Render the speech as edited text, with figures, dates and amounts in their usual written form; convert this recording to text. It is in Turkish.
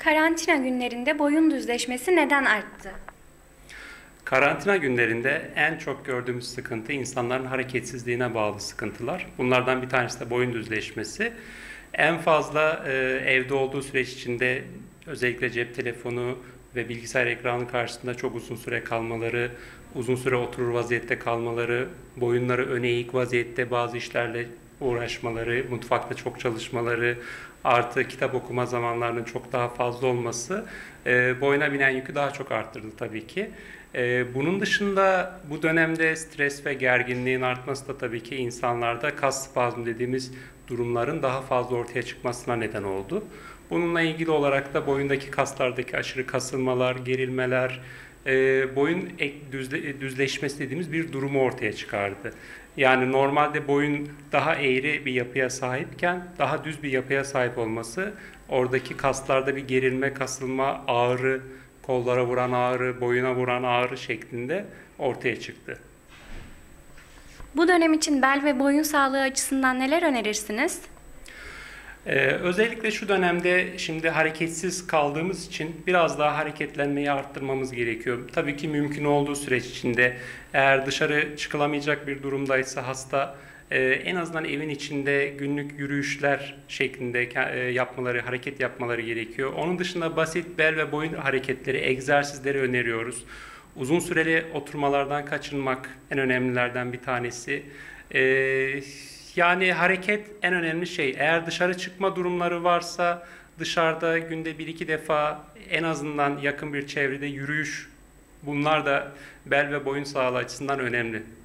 Karantina günlerinde boyun düzleşmesi neden arttı? Karantina günlerinde en çok gördüğümüz sıkıntı insanların hareketsizliğine bağlı sıkıntılar. Bunlardan bir tanesi de boyun düzleşmesi. En fazla evde olduğu süreç içinde özellikle cep telefonu ve bilgisayar ekranı karşısında çok uzun süre kalmaları, uzun süre oturur vaziyette kalmaları, boyunları öne eğik vaziyette bazı işlerle uğraşmaları, mutfakta çok çalışmaları, artı kitap okuma zamanlarının çok daha fazla olması boyuna binen yükü daha çok arttırdı tabii ki. Bunun dışında bu dönemde stres ve gerginliğin artması da tabii ki insanlarda kas spazmı dediğimiz durumların daha fazla ortaya çıkmasına neden oldu. Bununla ilgili olarak da boyundaki kaslardaki aşırı kasılmalar, gerilmeler, boyun düzleşmesi dediğimiz bir durumu ortaya çıkardı. Yani normalde boyun daha eğri bir yapıya sahipken daha düz bir yapıya sahip olması oradaki kaslarda bir gerilme, kasılma, ağrı, kollara vuran ağrı, boyuna vuran ağrı şeklinde ortaya çıktı. Bu dönem için bel ve boyun sağlığı açısından neler önerirsiniz? Özellikle şu dönemde şimdi hareketsiz kaldığımız için biraz daha hareketlenmeyi arttırmamız gerekiyor. Tabii ki mümkün olduğu süreç içinde eğer dışarı çıkılamayacak bir durumdaysa hasta en azından evin içinde günlük yürüyüşler şeklinde hareket yapmaları gerekiyor. Onun dışında basit bel ve boyun hareketleri, egzersizleri öneriyoruz. Uzun süreli oturmalardan kaçınmak en önemlilerden bir tanesi. Yani hareket en önemli şey. Eğer dışarı çıkma durumları varsa dışarıda günde bir iki defa en azından yakın bir çevrede yürüyüş, bunlar da bel ve boyun sağlığı açısından önemli.